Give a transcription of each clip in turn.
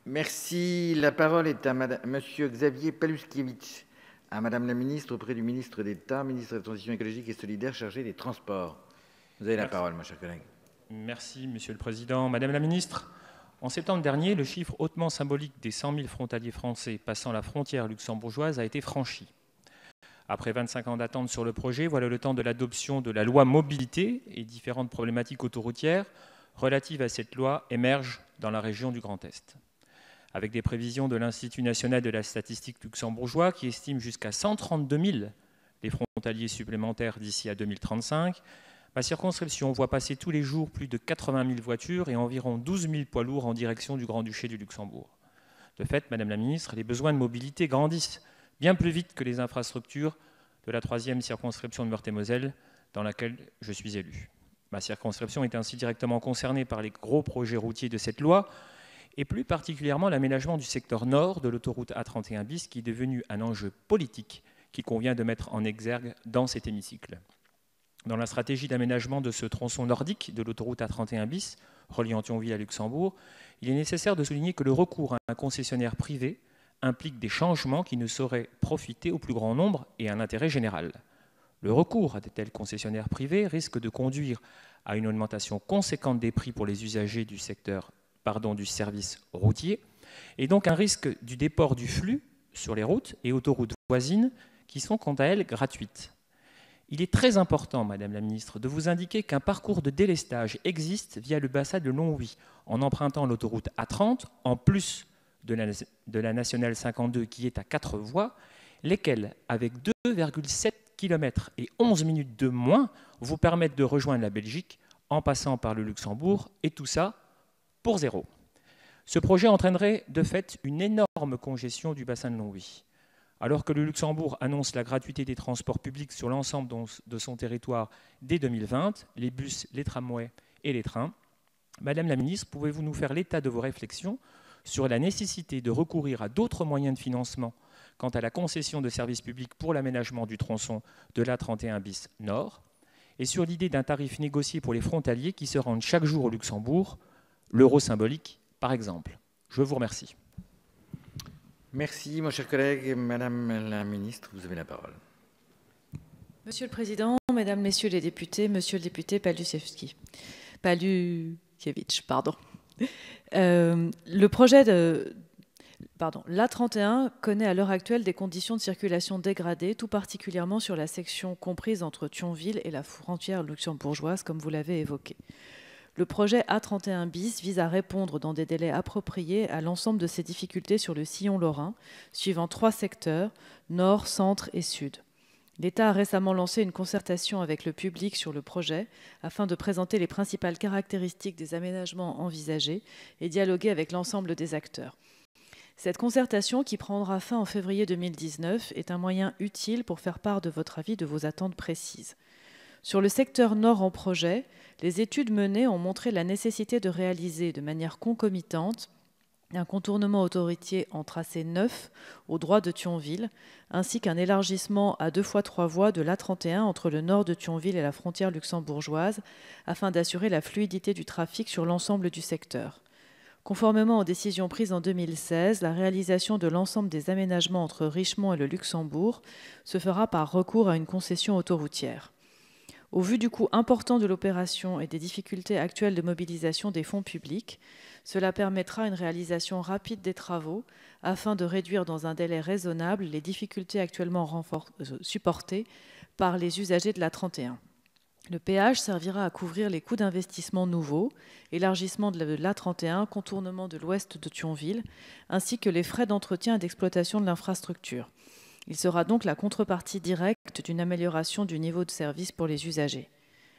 Merci. La parole est à Monsieur Xavier Paluskiewicz, à Madame la Ministre, auprès du Ministre d'État, Ministre de la Transition écologique et solidaire, chargé des Transports. Vous avez la parole, mon cher collègue. Merci, Monsieur le Président. Madame la Ministre, en septembre dernier, le chiffre hautement symbolique des 100 000 frontaliers français passant la frontière luxembourgeoise a été franchi. Après 25 ans d'attente sur le projet, voilà le temps de l'adoption de la loi mobilité, et différentes problématiques autoroutières relatives à cette loi émergent dans la région du Grand Est. Avec des prévisions de l'Institut national de la statistique luxembourgeois qui estime jusqu'à 132 000 les frontaliers supplémentaires d'ici à 2035, ma circonscription voit passer tous les jours plus de 80 000 voitures et environ 12 000 poids lourds en direction du Grand-Duché du Luxembourg. De fait, Madame la Ministre, les besoins de mobilité grandissent bien plus vite que les infrastructures de la 3e circonscription de Meurthe-et-Moselle dans laquelle je suis élu. Ma circonscription est ainsi directement concernée par les gros projets routiers de cette loi, et plus particulièrement l'aménagement du secteur nord de l'autoroute A31 bis qui est devenu un enjeu politique qu'il convient de mettre en exergue dans cet hémicycle. Dans la stratégie d'aménagement de ce tronçon nordique de l'autoroute A31 bis, reliant Thionville à Luxembourg, il est nécessaire de souligner que le recours à un concessionnaire privé implique des changements qui ne sauraient profiter au plus grand nombre et à l'intérêt général. Le recours à de tels concessionnaires privés risque de conduire à une augmentation conséquente des prix pour les usagers du service routier, et donc un risque du déport du flux sur les routes et autoroutes voisines qui sont quant à elles gratuites. Il est très important, Madame la Ministre, de vous indiquer qu'un parcours de délestage existe via le bassin de Longwy, en empruntant l'autoroute A30, en plus de la nationale 52 qui est à 4 voies, lesquelles, avec 2,7 km et 11 minutes de moins, vous permettent de rejoindre la Belgique en passant par le Luxembourg, et tout ça pour zéro. Ce projet entraînerait de fait une énorme congestion du bassin de Longwy. Alors que le Luxembourg annonce la gratuité des transports publics sur l'ensemble de son territoire dès 2020, les bus, les tramways et les trains, Madame la Ministre, pouvez-vous nous faire l'état de vos réflexions sur la nécessité de recourir à d'autres moyens de financement quant à la concession de services publics pour l'aménagement du tronçon de l'A31 bis Nord, et sur l'idée d'un tarif négocié pour les frontaliers qui se rendent chaque jour au Luxembourg, l'euro symbolique par exemple. Je vous remercie. Merci, mon cher collègue. Madame la Ministre, vous avez la parole. Monsieur le Président, Mesdames, Messieurs les députés, Monsieur le député Paluskiewicz, pardon. Le projet l'A31 connaît à l'heure actuelle des conditions de circulation dégradées, tout particulièrement sur la section comprise entre Thionville et la frontière luxembourgeoise, comme vous l'avez évoqué. Le projet A31 bis vise à répondre dans des délais appropriés à l'ensemble de ces difficultés sur le sillon lorrain, suivant 3 secteurs, nord, centre et sud. L'État a récemment lancé une concertation avec le public sur le projet afin de présenter les principales caractéristiques des aménagements envisagés et dialoguer avec l'ensemble des acteurs. Cette concertation, qui prendra fin en février 2019, est un moyen utile pour faire part de votre avis, de vos attentes précises. Sur le secteur nord en projet, les études menées ont montré la nécessité de réaliser de manière concomitante un contournement autoroutier en tracé neuf au droit de Thionville, ainsi qu'un élargissement à 2 fois 3 voies de l'A31 entre le nord de Thionville et la frontière luxembourgeoise, afin d'assurer la fluidité du trafic sur l'ensemble du secteur. Conformément aux décisions prises en 2016, la réalisation de l'ensemble des aménagements entre Richemont et le Luxembourg se fera par recours à une concession autoroutière. Au vu du coût important de l'opération et des difficultés actuelles de mobilisation des fonds publics, cela permettra une réalisation rapide des travaux afin de réduire dans un délai raisonnable les difficultés actuellement supportées par les usagers de l'A31. Le péage servira à couvrir les coûts d'investissement nouveaux, élargissement de l'A31, contournement de l'ouest de Thionville, ainsi que les frais d'entretien et d'exploitation de l'infrastructure. Il sera donc la contrepartie directe d'une amélioration du niveau de service pour les usagers.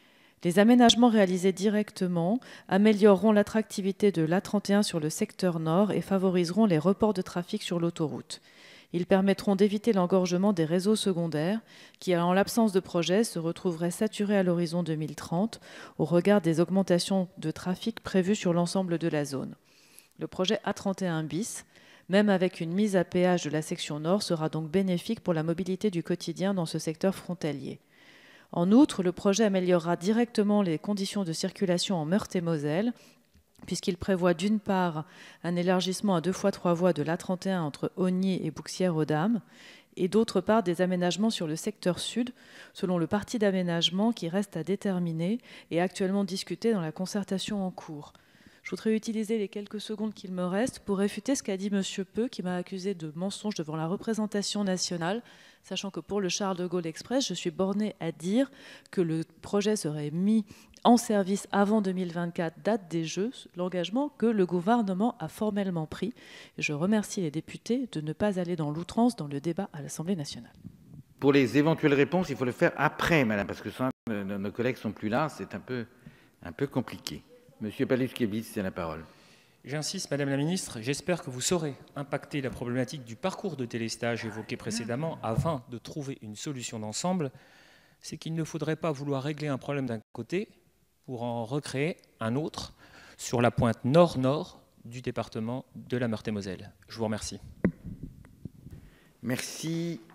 Les aménagements réalisés directement amélioreront l'attractivité de l'A31 sur le secteur nord et favoriseront les reports de trafic sur l'autoroute. Ils permettront d'éviter l'engorgement des réseaux secondaires qui, en l'absence de projet, se retrouveraient saturés à l'horizon 2030 au regard des augmentations de trafic prévues sur l'ensemble de la zone. Le projet A31 bis, même avec une mise à péage de la section nord, sera donc bénéfique pour la mobilité du quotidien dans ce secteur frontalier. En outre, le projet améliorera directement les conditions de circulation en Meurthe-et-Moselle puisqu'il prévoit d'une part un élargissement à 2 fois 3 voies de l'A31 entre Ogny et Bouxières-aux-Dames, et d'autre part des aménagements sur le secteur sud, selon le parti d'aménagement qui reste à déterminer et actuellement discuté dans la concertation en cours. Je voudrais utiliser les quelques secondes qu'il me reste pour réfuter ce qu'a dit M. Peu, qui m'a accusé de mensonge devant la représentation nationale, sachant que pour le Charles de Gaulle Express, je suis bornée à dire que le projet serait mis en service avant 2024, date des Jeux, l'engagement que le gouvernement a formellement pris. Et je remercie les députés de ne pas aller dans l'outrance dans le débat à l'Assemblée nationale. Pour les éventuelles réponses, il faut le faire après, madame, parce que sans, nos collègues ne sont plus là, c'est un peu compliqué. Monsieur Paluskiewicz, c'est la parole. J'insiste, Madame la Ministre, j'espère que vous saurez impacter la problématique du parcours de téléstage évoqué précédemment afin de trouver une solution d'ensemble. C'est qu'il ne faudrait pas vouloir régler un problème d'un côté pour en recréer un autre sur la pointe nord-nord du département de la Meurthe-et-Moselle. Je vous remercie. Merci.